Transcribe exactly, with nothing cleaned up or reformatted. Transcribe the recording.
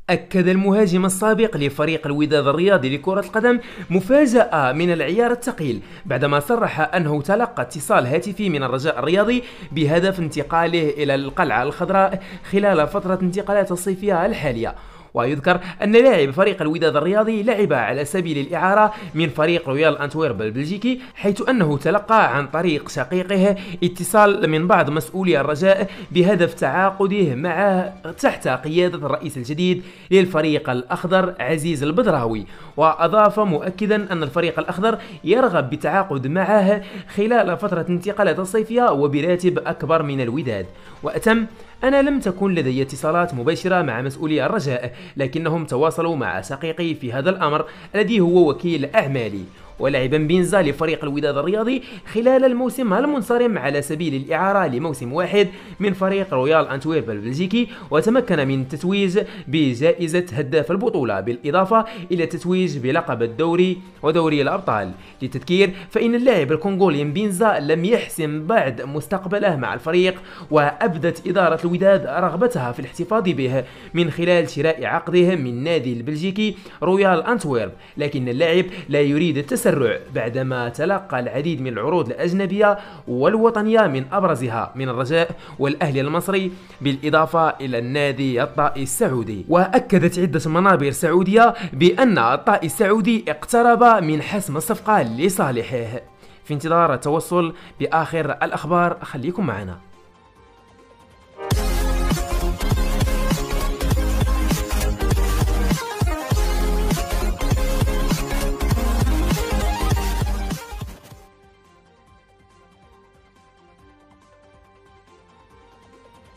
أكد المهاجم السابق لفريق الوداد الرياضي لكرة القدم مفاجأة من العيار الثقيل بعدما صرح أنه تلقى اتصال هاتفي من الرجاء الرياضي بهدف انتقاله إلى القلعة الخضراء خلال فترة انتقالات الصيفية الحالية. ويذكر أن لاعب فريق الوداد الرياضي لعب على سبيل الإعارة من فريق رويال أنتويرب البلجيكي، حيث أنه تلقى عن طريق شقيقه اتصال من بعض مسؤولي الرجاء بهدف تعاقده معه تحت قيادة الرئيس الجديد للفريق الأخضر عزيز البدراوي. وأضاف مؤكدا أن الفريق الأخضر يرغب بالتعاقد معه خلال فترة انتقالات الصيفية وبراتب أكبر من الوداد. وأتم: أنا لم تكن لدي اتصالات مباشرة مع مسؤولي الرجاء، لكنهم تواصلوا مع شقيقي في هذا الأمر الذي هو وكيل أعمالي. ولعب بينزا لفريق الوداد الرياضي خلال الموسم المنصرم على سبيل الإعارة لموسم واحد من فريق رويال أنتويرب البلجيكي، وتمكن من التتويج بجائزة هداف البطولة بالإضافة إلى التتويج بلقب الدوري ودوري الأبطال. للتذكير فإن اللاعب الكونغولي بينزا لم يحسم بعد مستقبله مع الفريق، وأبدت إدارة الوداد رغبتها في الاحتفاظ به من خلال شراء عقده من نادي البلجيكي رويال أنتويرب، لكن اللاعب لا يريد التسرع بعدما تلقى العديد من العروض الأجنبية والوطنية من أبرزها من الرجاء والأهلي المصري بالإضافة إلى النادي الطائي السعودي. وأكدت عدة منابر سعودية بأن الطائي السعودي اقترب من حسم الصفقة لصالحه. في انتظار التوصل بآخر الأخبار خليكم معنا.